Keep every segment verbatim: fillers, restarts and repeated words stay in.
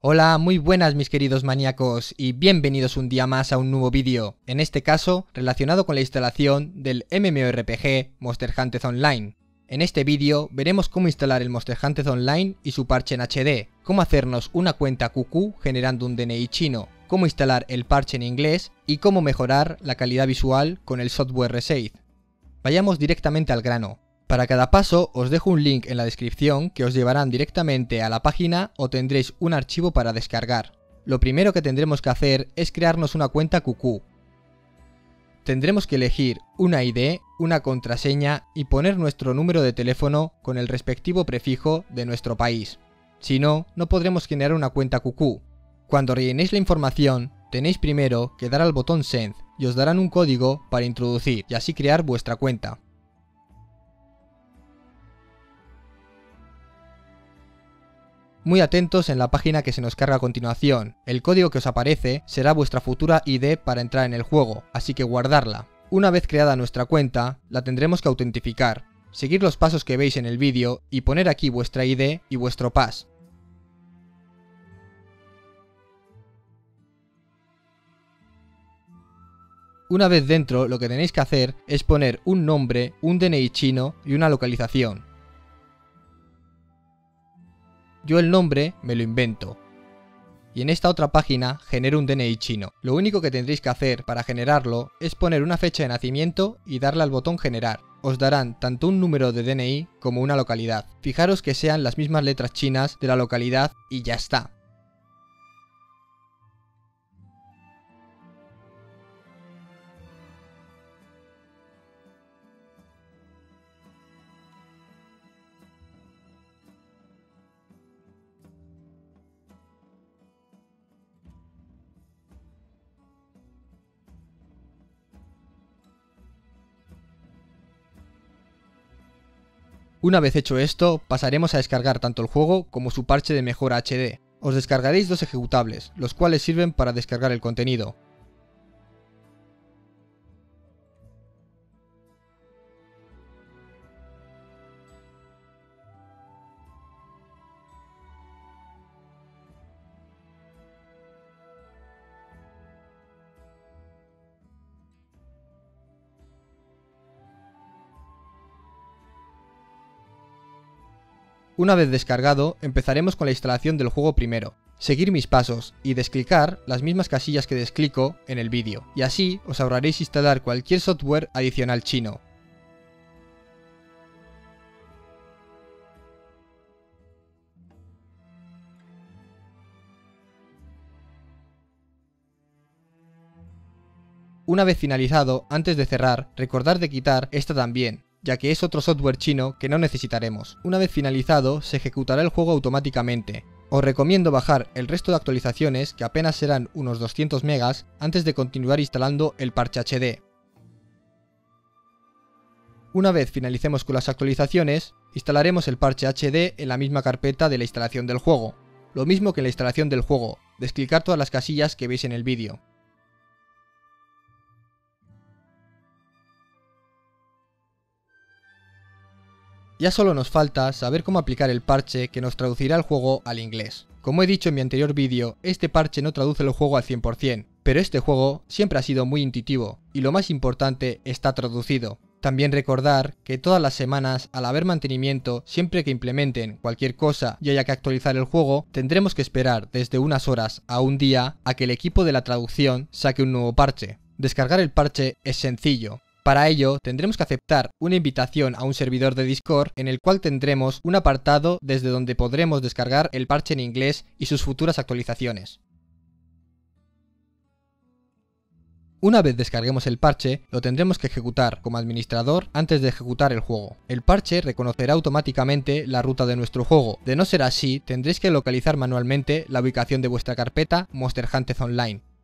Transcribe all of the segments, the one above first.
Hola, muy buenas mis queridos maníacos y bienvenidos un día más a un nuevo vídeo, en este caso relacionado con la instalación del MMORPG Monster Hunter Online. En este vídeo veremos cómo instalar el Monster Hunter Online y su parche en H D, cómo hacernos una cuenta Q Q generando un D N I chino, cómo instalar el parche en inglés y cómo mejorar la calidad visual con el software Reshape. Vayamos directamente al grano. Para cada paso os dejo un link en la descripción que os llevarán directamente a la página o tendréis un archivo para descargar. Lo primero que tendremos que hacer es crearnos una cuenta Q Q. Tendremos que elegir una I D, una contraseña y poner nuestro número de teléfono con el respectivo prefijo de nuestro país. Si no, no podremos generar una cuenta Q Q. Cuando rellenéis la información, tenéis primero que dar al botón Send y os darán un código para introducir y así crear vuestra cuenta. Muy atentos en la página que se nos carga a continuación, el código que os aparece será vuestra futura I D para entrar en el juego, así que guardarla. Una vez creada nuestra cuenta, la tendremos que autentificar, seguir los pasos que veis en el vídeo y poner aquí vuestra I D y vuestro pass. Una vez dentro, lo que tenéis que hacer es poner un nombre, un D N I chino y una localización. Yo el nombre me lo invento. Y en esta otra página genero un D N I chino. Lo único que tendréis que hacer para generarlo es poner una fecha de nacimiento y darle al botón generar. Os darán tanto un número de D N I como una localidad. Fijaros que sean las mismas letras chinas de la localidad y ya está. Una vez hecho esto, pasaremos a descargar tanto el juego como su parche de mejora H D. Os descargaréis dos ejecutables, los cuales sirven para descargar el contenido. Una vez descargado, empezaremos con la instalación del juego primero. Seguir mis pasos y desclicar las mismas casillas que desclico en el vídeo, y así os ahorraréis instalar cualquier software adicional chino. Una vez finalizado, antes de cerrar, recordad de quitar esta también, ya que es otro software chino que no necesitaremos. Una vez finalizado, se ejecutará el juego automáticamente. Os recomiendo bajar el resto de actualizaciones, que apenas serán unos doscientos megas, antes de continuar instalando el parche H D. Una vez finalicemos con las actualizaciones, instalaremos el parche H D en la misma carpeta de la instalación del juego. Lo mismo que en la instalación del juego, desclicar todas las casillas que veis en el vídeo. Ya solo nos falta saber cómo aplicar el parche que nos traducirá el juego al inglés. Como he dicho en mi anterior vídeo, este parche no traduce el juego al cien por cien, pero este juego siempre ha sido muy intuitivo, y lo más importante, está traducido. También recordar que todas las semanas, al haber mantenimiento, siempre que implementen cualquier cosa y haya que actualizar el juego, tendremos que esperar desde unas horas a un día a que el equipo de la traducción saque un nuevo parche. Descargar el parche es sencillo. Para ello, tendremos que aceptar una invitación a un servidor de Discord en el cual tendremos un apartado desde donde podremos descargar el parche en inglés y sus futuras actualizaciones. Una vez descarguemos el parche, lo tendremos que ejecutar como administrador antes de ejecutar el juego. El parche reconocerá automáticamente la ruta de nuestro juego. De no ser así, tendréis que localizar manualmente la ubicación de vuestra carpeta Monster Hunter Online.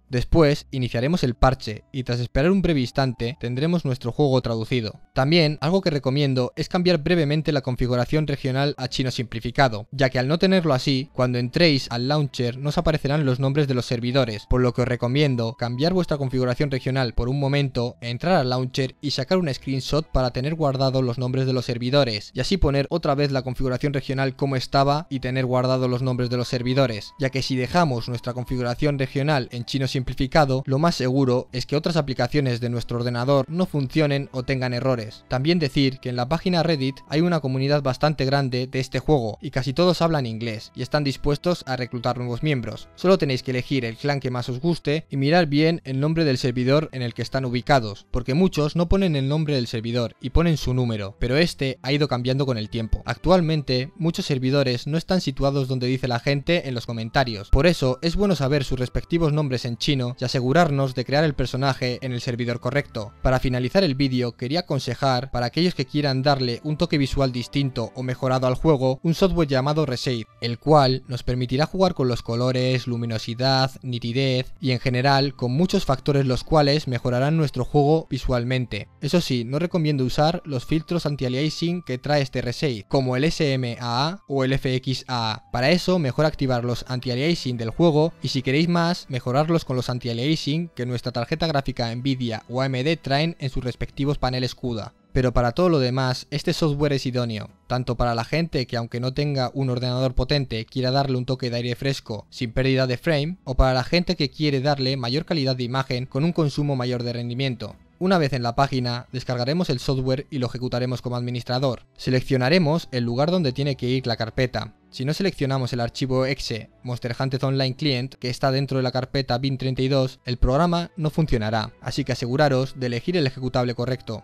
Después, iniciaremos el parche y tras esperar un breve instante tendremos nuestro juego traducido. También, algo que recomiendo es cambiar brevemente la configuración regional a chino simplificado, ya que al no tenerlo así, cuando entréis al launcher no os aparecerán los nombres de los servidores, por lo que os recomiendo cambiar vuestra configuración regional por un momento, entrar al launcher y sacar un screenshot para tener guardados los nombres de los servidores, y así poner otra vez la configuración regional como estaba y tener guardados los nombres de los servidores, ya que si dejamos nuestra configuración regional en chino simplificado, lo más seguro es que otras aplicaciones de nuestro ordenador no funcionen o tengan errores. También decir que en la página Reddit hay una comunidad bastante grande de este juego y casi todos hablan inglés y están dispuestos a reclutar nuevos miembros. Solo tenéis que elegir el clan que más os guste y mirar bien el nombre del servidor en el que están ubicados, porque muchos no ponen el nombre del servidor y ponen su número, pero este ha ido cambiando con el tiempo. Actualmente, muchos servidores no están situados donde dice la gente en los comentarios, por eso es bueno saber sus respectivos nombres en chino y asegurarnos de crear el personaje en el servidor correcto. Para finalizar el vídeo quería aconsejar para aquellos que quieran darle un toque visual distinto o mejorado al juego un software llamado Reshade, el cual nos permitirá jugar con los colores, luminosidad, nitidez y en general con muchos factores los cuales mejorarán nuestro juego visualmente. Eso sí, no recomiendo usar los filtros anti-aliasing que trae este Reshade, como el S M A A o el F X A A. Para eso mejor activar los anti-aliasing del juego y si queréis más, mejorarlos con los anti-aliasing que nuestra tarjeta gráfica Nvidia o A M D traen en sus respectivos paneles CUDA. Pero para todo lo demás, este software es idóneo, tanto para la gente que aunque no tenga un ordenador potente quiera darle un toque de aire fresco sin pérdida de frame, o para la gente que quiere darle mayor calidad de imagen con un consumo mayor de rendimiento. Una vez en la página, descargaremos el software y lo ejecutaremos como administrador. Seleccionaremos el lugar donde tiene que ir la carpeta. Si no seleccionamos el archivo exe Monster Hunter Online Client que está dentro de la carpeta bin treinta y dos, el programa no funcionará, así que aseguraros de elegir el ejecutable correcto.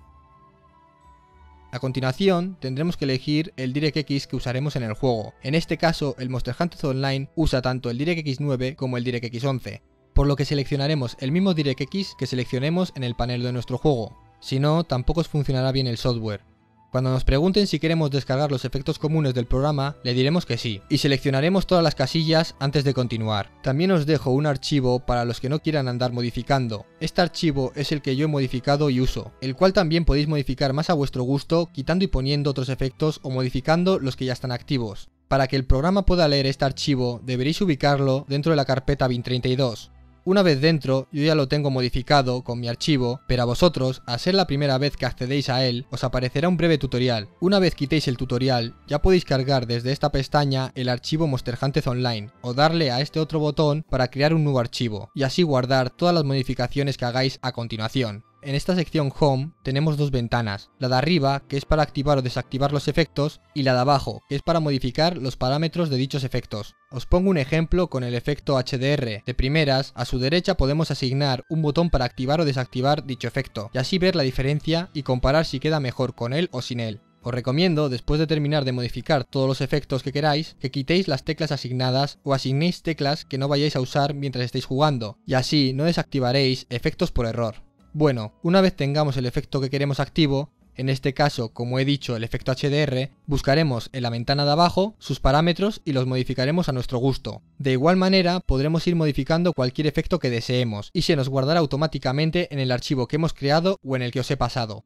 A continuación, tendremos que elegir el DirectX que usaremos en el juego. En este caso, el Monster Hunter Online usa tanto el DirectX nueve como el DirectX once. Por lo que seleccionaremos el mismo DirectX que seleccionemos en el panel de nuestro juego, si no, tampoco os funcionará bien el software. Cuando nos pregunten si queremos descargar los efectos comunes del programa, le diremos que sí, y seleccionaremos todas las casillas antes de continuar. También os dejo un archivo para los que no quieran andar modificando. Este archivo es el que yo he modificado y uso, el cual también podéis modificar más a vuestro gusto, quitando y poniendo otros efectos o modificando los que ya están activos. Para que el programa pueda leer este archivo, deberéis ubicarlo dentro de la carpeta bin treinta y dos. Una vez dentro, yo ya lo tengo modificado con mi archivo, pero a vosotros, al ser la primera vez que accedéis a él, os aparecerá un breve tutorial. Una vez quitéis el tutorial, ya podéis cargar desde esta pestaña el archivo Monster Hunter Online, o darle a este otro botón para crear un nuevo archivo, y así guardar todas las modificaciones que hagáis a continuación. En esta sección Home tenemos dos ventanas, la de arriba que es para activar o desactivar los efectos y la de abajo que es para modificar los parámetros de dichos efectos. Os pongo un ejemplo con el efecto H D R. De primeras, a su derecha podemos asignar un botón para activar o desactivar dicho efecto y así ver la diferencia y comparar si queda mejor con él o sin él. Os recomiendo, después de terminar de modificar todos los efectos que queráis, que quitéis las teclas asignadas o asignéis teclas que no vayáis a usar mientras estéis jugando y así no desactivaréis efectos por error. Bueno, una vez tengamos el efecto que queremos activo, en este caso, como he dicho, el efecto H D R, buscaremos en la ventana de abajo sus parámetros y los modificaremos a nuestro gusto. De igual manera, podremos ir modificando cualquier efecto que deseemos y se nos guardará automáticamente en el archivo que hemos creado o en el que os he pasado.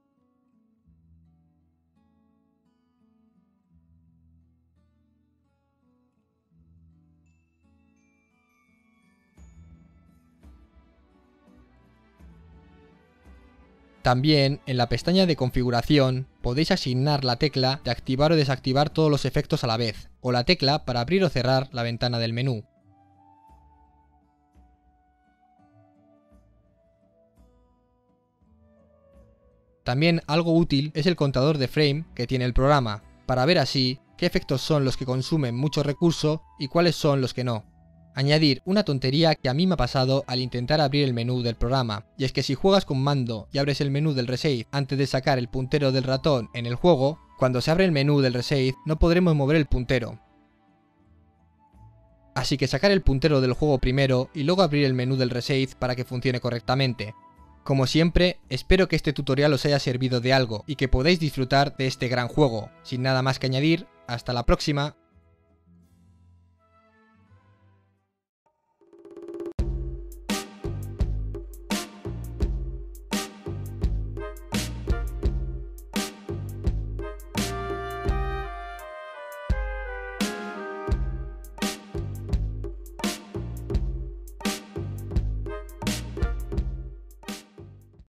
También, en la pestaña de configuración, podéis asignar la tecla de activar o desactivar todos los efectos a la vez, o la tecla para abrir o cerrar la ventana del menú. También algo útil es el contador de frame que tiene el programa, para ver así qué efectos son los que consumen mucho recurso y cuáles son los que no. Añadir una tontería que a mí me ha pasado al intentar abrir el menú del programa, y es que si juegas con mando y abres el menú del Reshade antes de sacar el puntero del ratón en el juego, cuando se abre el menú del Reshade no podremos mover el puntero. Así que sacar el puntero del juego primero y luego abrir el menú del Reshade para que funcione correctamente. Como siempre, espero que este tutorial os haya servido de algo y que podáis disfrutar de este gran juego. Sin nada más que añadir, hasta la próxima.